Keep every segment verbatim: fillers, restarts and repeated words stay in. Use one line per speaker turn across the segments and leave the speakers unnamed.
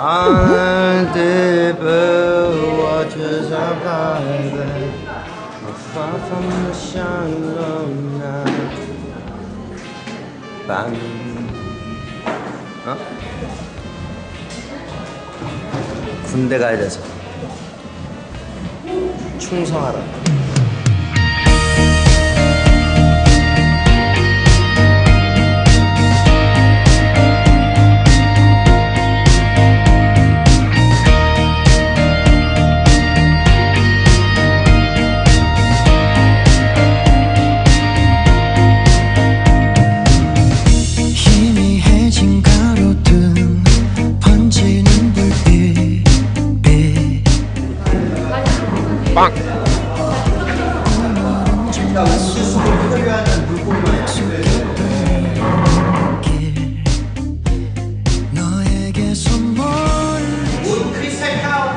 On the blue waters of Ireland, far from the sun of night. 방. 어? 군대 가야 돼서 충성하라. 빵! 야, 우수수를 흡혈하는 물고기야. 오, 크리스탈 카우.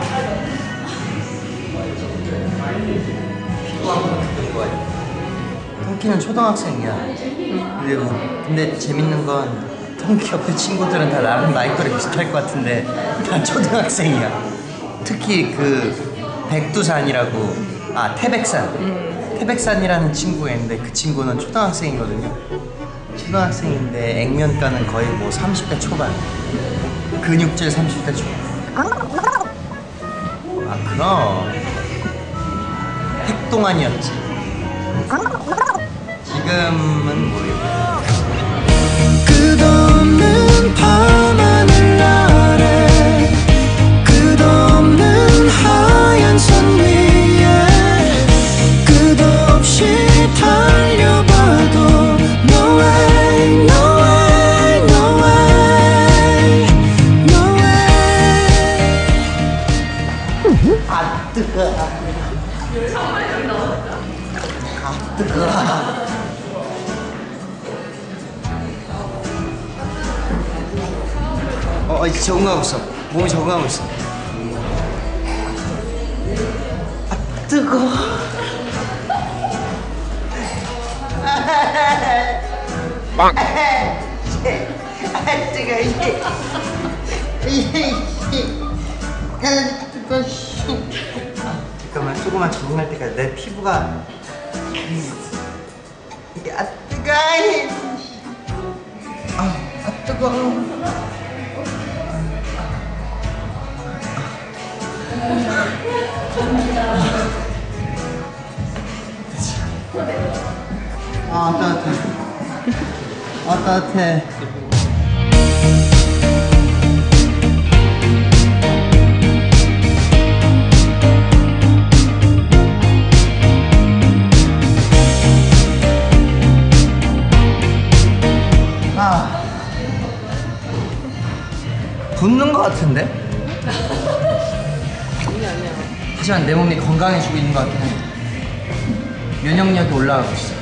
통키는 초등학생이야. 그리고 근데 재밌는 건 통키 옆에 친구들은 다 나랑 나이 또래 비슷할 것 같은데 다 초등학생이야. 특히 그 백두산이라고, 아 태백산 음. 태백산이라는 친구가 있는데 그 친구는 초등학생이거든요. 초등학생인데 액면가는 거의 뭐 삼십 대 초반, 근육질 삼십 대 초반. 아 그럼 핵동안이었지. 지금은 모르겠어. 끝없는 밤하늘 아래 끝없는 하얀 산 위에 끝없이 달려봐도 No way, no way, no way, no way. 아 뜨거. 아 뜨거. 어, 이제 적응하고 있어. 몸이 적응하고 있어. 아, 뜨거. 빵. 아, 뜨거. 이게. 이게. 아, 뜨거. 잠깐만, 조금만 적응할 때까지 내 피부가. 이게 아, 뜨거. 아, 아, 뜨거. 아 따뜻해. 아 따뜻해. 아 붓는 것 같은데? 하지만 내 몸이 건강해지고 있는 것 같긴 해. 면역력이 올라가고 있어.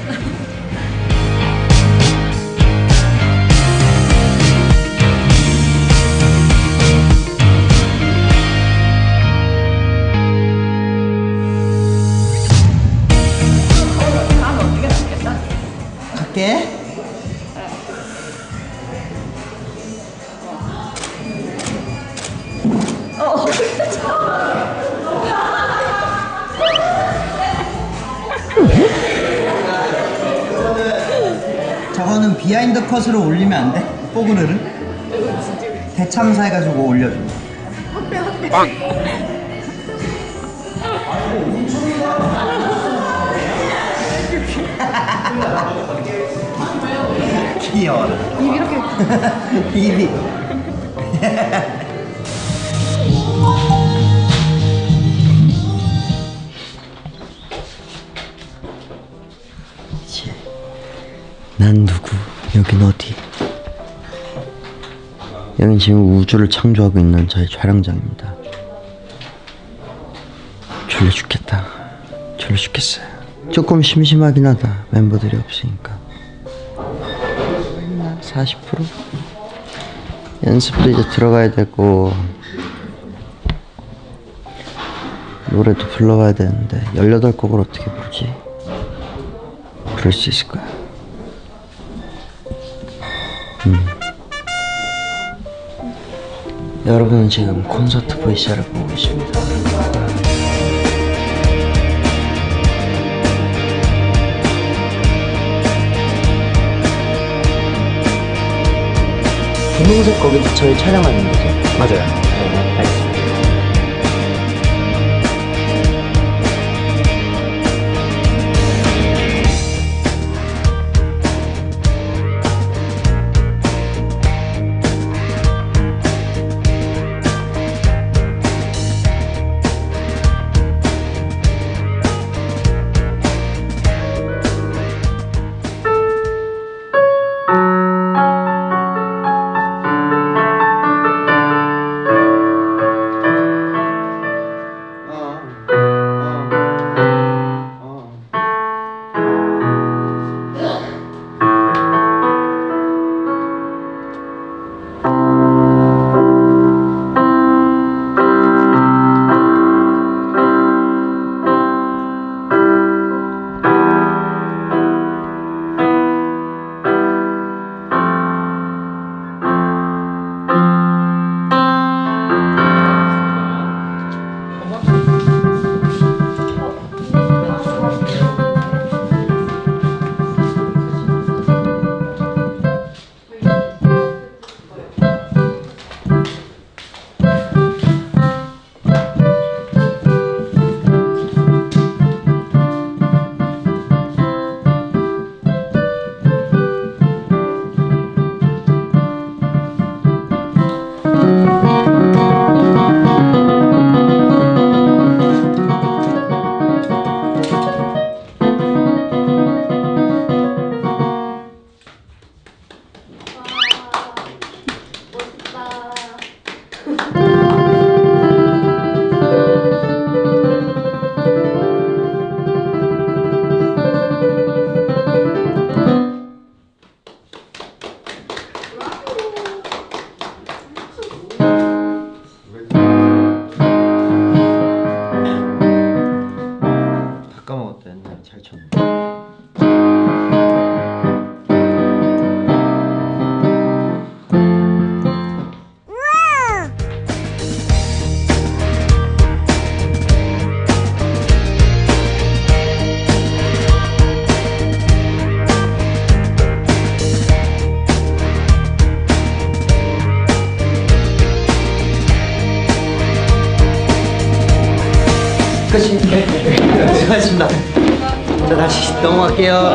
다음 어떻게 잡겠다?
갈게.
어.
저거는 비하인드 컷으로 올리면 안 돼? 뽀그르를? 대참사 해가지고 올려줘. 빵! 귀여워.
입 이렇게.
입이. 난 누구? 여긴 어디? 여긴 지금 우주를 창조하고 있는 저희 촬영장입니다. 졸려 죽겠다. 졸려 죽겠어요. 조금 심심하긴 하다. 멤버들이 없으니까. 사십 퍼센트? 연습도 이제 들어가야 되고 노래도 불러봐야 되는데 열여덟 곡을 어떻게 부르지? 부를 수 있을 거야. 음. 여러분은 지금 콘서트 브이씨알을 보고 계십니다. 분홍색 거기서 저희 촬영하는 거죠? 맞아요. 네, 알겠습니다. 잘 쳤네. 끝이. 수고하셨습니다. 자, 다시 넘어갈게요.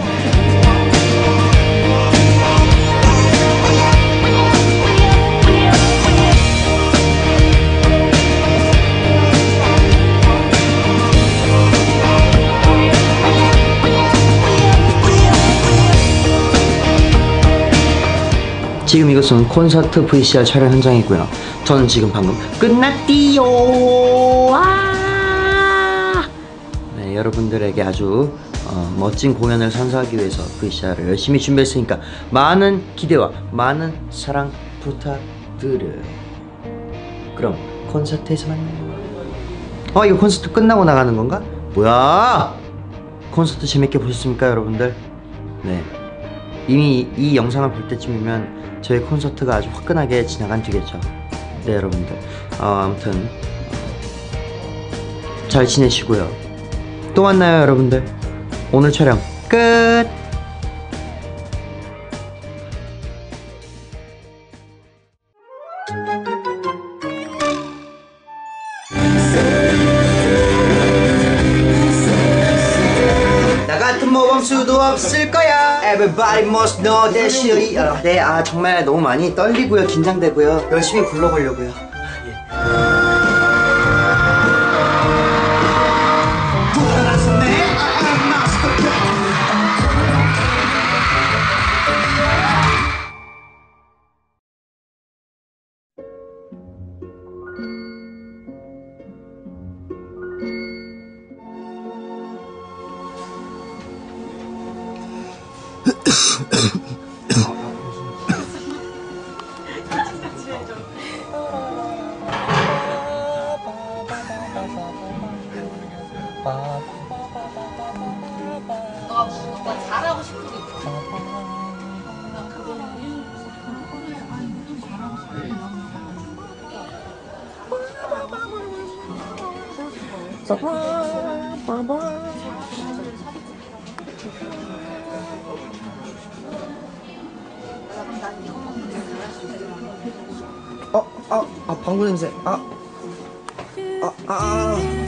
지금 이것은 콘서트 브이씨알 촬영 현장이고요. 저는 지금 방금 끝났디요. 와! 네, 여러분들에게 아주 어, 멋진 공연을 선사하기 위해서 브이씨알을 열심히 준비했으니까 많은 기대와 많은 사랑 부탁드려요. 그럼 콘서트에서 만나요. 어, 이거 콘서트 끝나고 나가는 건가? 뭐야? 콘서트 재밌게 보셨습니까, 여러분들? 네. 이미 이 영상을 볼 때쯤이면 저희 콘서트가 아주 화끈하게 지나간 뒤겠죠. 네, 여러분들. 어, 아무튼 잘 지내시고요. 또 만나요, 여러분들. 오늘 촬영 끝. 나 같은 모범 수도 없을 거야. Everybody must know that she. 어, 네, 아 정말 너무 많이 떨리고요, 긴장되고요. 열심히 불러보려고요. 예.
너가 뭔가 잘하고 싶은 게 있어. 나 그거는
어, 아, 아, 방구 냄새. 아, 아, 아.